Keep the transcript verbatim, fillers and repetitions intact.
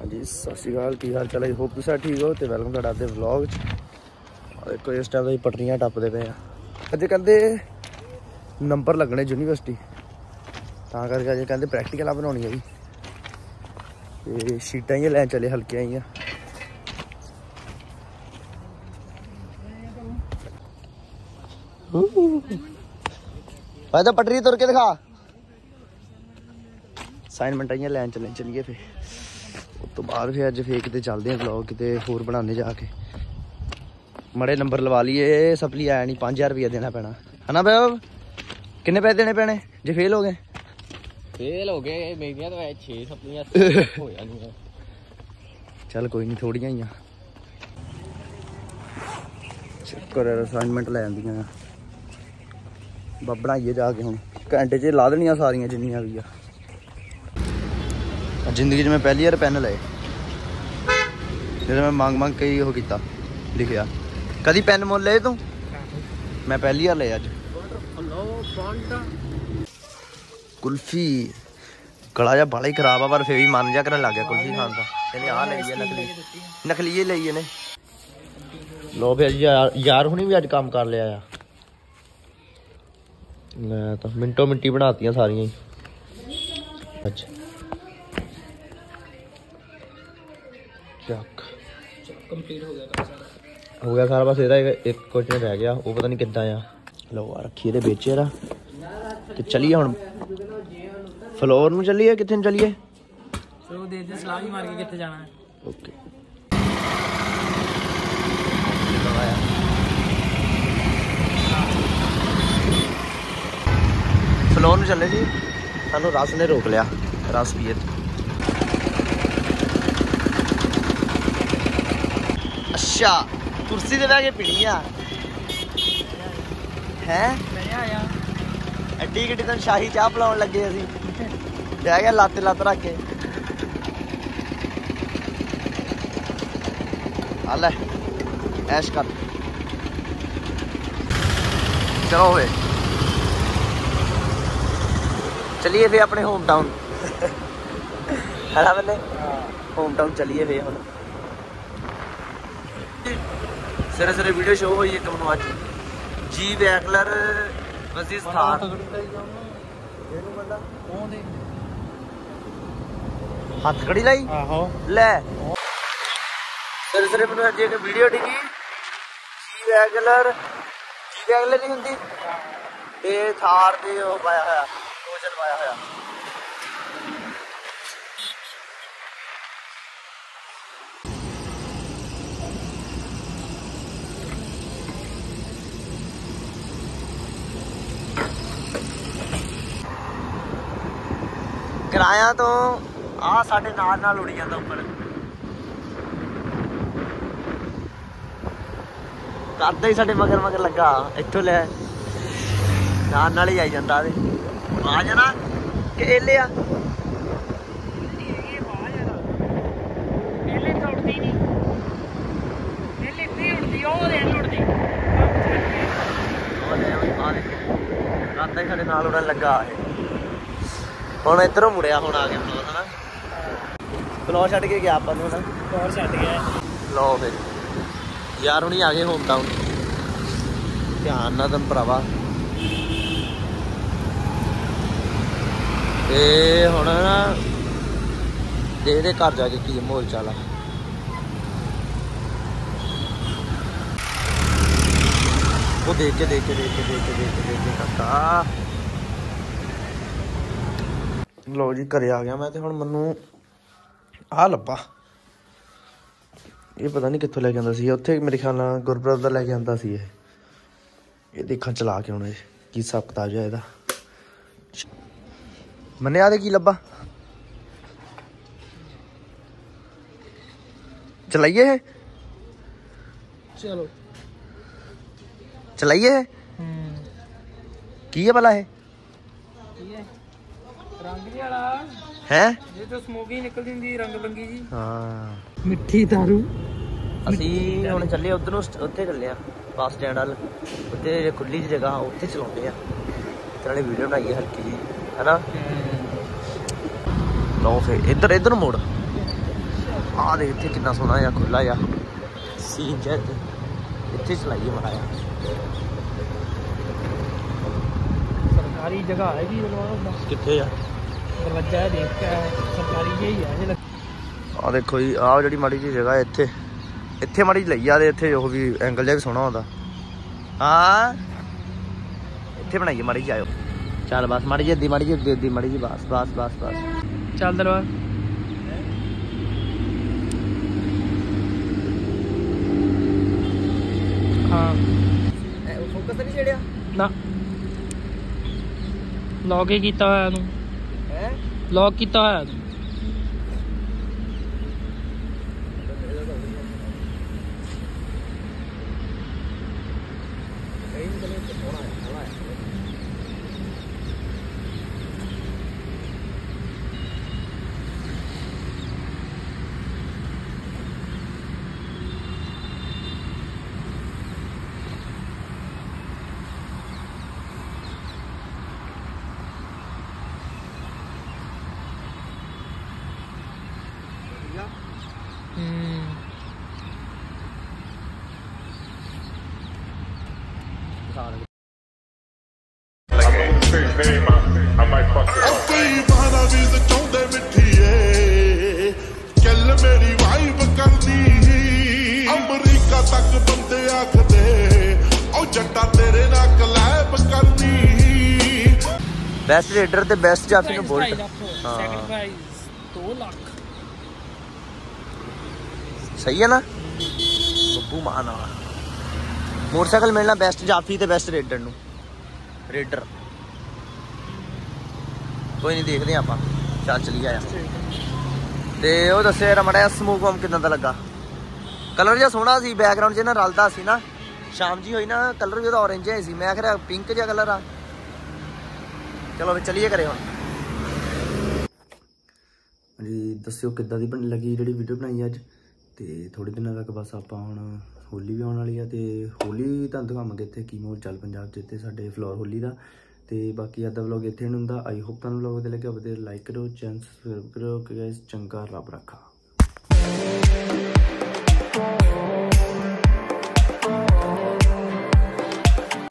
जी सत श्री अकाल, की हाल चाल है? होप तुम ठीक हो। तो वेलकम तुहाडा अपने व्लॉग च। देखो इस टाइम असीं पटरियां टप्पदे पे अज कहते नंबर लगने यूनीवर्सिटी, तां करके अज कहते प्रैक्टिकल बनानी है जी। ते शीटां ही लैन चले हल्कियां ही। भाई तो पटरी तुर के दिखा, असाइनमेंट ही लैन चले चलिए। फिर उस तो बाद फिर अज फिर किते चलते हैं ब्लॉग, किते होर बनाने जाके मड़े नंबर लवा लिए। सप्ली आया नहीं, पाँच हज़ार रुपया देना पैना है ना भाई? किन्ने पैसे देने पैने जे फेल हो गए? फेल हो गए मेरियां तो छे सप्लियां हो जानियां। चल कोई नहीं, थोड़ियां ही चक्कर असाइनमेंट लै आंदियां बनाइए जाके। हुण घंटे च ला देनियां सारियां जिन्नियां भी आ। जिंदगी च मैं पहली बार पैन लाए, जो मैं मंग मंग के वो किया लिखिया। कदी पैन मुल ले तू? मैं पहली बार ले अज। कुल्फी गला जा बाला ही खराब आ, पर फिर भी मन जा करन लग गया कुल्फी खान का। कहने आ लई है नकली नकली लई ने। लो फिर यार यार हुणी भी अज काम कर लिया आ। मैं तो मिनटो मिनटी बनाती सारिया ही। अच्छा चक कंप्लीट हो गया सारा, हो गया सारा। बस ਇਹਦਾ एक क्वेश्चन रह गया, वो पता नहीं किद्दां आ। लो आ रखी ਇਹਦੇ ਵਿੱਚ ਇਹਦਾ ਤੇ चलिए ਹੁਣ फ्लोर ਨੂੰ ਚੱਲੀਏ। ਕਿੱਥੇ ਨੂੰ ਚੱਲੀਏ? ਸੋ ਦੇ ਦੇ ਸਲਾਹ ਹੀ ਮਾਰ ਕੇ ਕਿੱਥੇ ਜਾਣਾ ਹੈ। ਓਕੇ फ्लोर ਨੂੰ ਚੱਲੇ ਜੀ। ਸਾਨੂੰ ਰਸ ਨੇ ਰੋਕ ਲਿਆ, ਰਸ ਪੀਏ। अच्छा कुर्सी ते बह के पीनी आ है? एड्डी गड्डी तेन शाही चाह पिलाउण लगे असीं, बह गया लत्त लत्त रख के। आ ले ऐश कर। चलो वे चलिए फिर अपने होम टाउन है ना बल्ले? होम टाउन चलिए फिर हम सरे सरे वीडियो शो हुई है कमनों अज। जी वैगलर वजीज थार हाथ खड़ी लाई ले सरे सरे मैंने अज एक वीडियो डिगी। जी वैगलर जी वैगलर नहीं होंगी ते थार ते ओ पाया होया टोचन पाया होया। किराया तो आ साढ़े नाल नाल उड़ी जाता उपर, करदा ही साढ़े मगर मगर लगा। इत्थों ले नाल नाल ही आई जाता। आ जाना कि एले आ करदा ही साढ़े नाल उड़न लगा। ਹੁਣ इधरों मुड़िया, ਹੁਣ आ गया फ्लोर है ना? फ्लोर छड़ के गया अपन ना, फ्लोर छड़ गया। लो फिर यार हुणी आ गए होम टाउन। ध्यान ना तुम भरावा। ते हुण ना देखदे घर जाके की माहौल चाल आ। वो देख के देख के देख के देख के देख के देख के काका। लो जी घरे आ गया मैं। तो हुण मैनू आ लब्भा, ये पता नहीं कित्थों लैके आंदा सी। उत्थे मेरे ख्याल नाल गुरप्रभ दा लैके आंदा सी। ये देखा चला के हुण की हिसाब किताब है इहदा। मन्ने आ दे की लब्भा, चलाइए है? चलो चलाइए है की है भला है? है ये तो स्मोकी निकल दी रंग बंगी जी। हाँ मिठी दारू। ਅਸੀਂ ਹੁਣ ਚੱਲੇ ਉਧਰ ਨੂੰ, ਉੱਥੇ ਚੱਲੇ ਆ ਬੱਸ ਸਟੈਂਡ ਵੱਲ। ਉੱਥੇ ਖੁੱਲੀ ਜਿਹੀ ਜਗ੍ਹਾ ਉੱਥੇ ਚਲਾਉਂਦੇ ਆ, ਨਾਲੇ ਵੀਡੀਓ ਬਣਾਈਏ ਹਲਕੀ ਜੀ है ना। लो फिर इधर इधर मुड़ आ देख इत्थे कितना सोहना या खुला या सीन ज इत्थे चलाइए माड़ा सरकारी जगह है जी कित्थे आ दरवाजा है देख के सरकारी यही है। आ देखो जी आ जी माड़ी जी जगह इत्थे इत्थे माड़ी जी लई आ इत्थे जो भी एंगल जहा भी सोहना होंदा। हाँ इत्थे बनाइए माड़ी जी आयो चल बस माड़ी जी अद्धी माड़ी जी अद्धी अद्धी माड़ी जी बस बस बस बस चल दरबार हाँ फोकस नहीं छेड़िया ना लॉक ही कीता होया तू है लॉक कीता होया तू मेरी वाइब करदी अमरीका तक बंदे आखदे ओ जट्टा तेरे नाल कलैब करदी। बेस्ट रेडर ते बेस्ट जाफी नु बोल्ट सेकंड प्राइस दो लाख सही है ना बब्बू मान वाला मोटरसाइकिल मिलना बेस्ट जाफी ते बेस्ट रेडर नु रेडर कोई नहीं देखते हैं आप चल चली आया ते ਉਹ ਦੱਸਿਆ ਯਾਰ ਮੜਾ ਸਮੂਕ ਹੋਮ ਕਿਦਾਂ ਦਾ ਲੱਗਾ ਕਲਰ ਜਿਹਾ ਸੋਹਣਾ ਸੀ ਬੈਕਗ੍ਰਾਉਂਡ 'ਚ ਨਾ ਰਲਦਾ ਸੀ ਨਾ ਸ਼ਾਮ ਜੀ ਹੋਈ ਨਾ ਕਲਰ ਵੀ ਉਹਦਾ orange ਜਿਹਾ ਸੀ ਮੈਂ ਕਿਹਾ ਪਿੰਕ ਜਿਹਾ ਕਲਰ ਆ ਚਲੋ ਫਿਰ ਚਲੀਏ ਘਰੇ ਹੁਣ ਜੀ ਦੱਸਿਓ ਕਿੱਦਾਂ ਦੀ ਬਣ ਲੱਗੀ ਜਿਹੜੀ ਵੀਡੀਓ ਬਣਾਈ ਅੱਜ ਤੇ ਥੋੜੇ ਦਿਨਾਂ ਤੱਕ ਬਸ ਆਪਾਂ ਹੁਣ ਹੋਲੀ ਵੀ ਆਉਣ ਵਾਲੀ ਆ ਤੇ ਹੋਲੀ ਤੁਹਾਨੂੰ ਦਿਖਾਵਾਂਗੇ ਇੱਥੇ ਕੀ ਮੋਲ ਚੱਲ ਪੰਜਾਬ 'ਚ ਇੱਥੇ ਸਾਡੇ ਫਲੋਰ ਹੋਲੀ ਦਾ ਤੇ ਬਾਕੀ ਅੱਜ ਦਾ ਵਲੌਗ ਇੱਥੇ ਨੂੰ ਹੁੰਦਾ ਆਈ ਹੋਪ ਤੁਹਾਨੂੰ ਵਲੌਗ ਵਧੀਆ ਲੱਗਿਆ ਵਧੀਆ ਲਾਈਕ ਕਰੋ ਚੈਨਲ ਸਬਸਕ੍ਰਾਈਬ ਕਰੋ ਗਾਇਸ ਚੰਗਾ ਰੱਬ ਰੱਖਾ।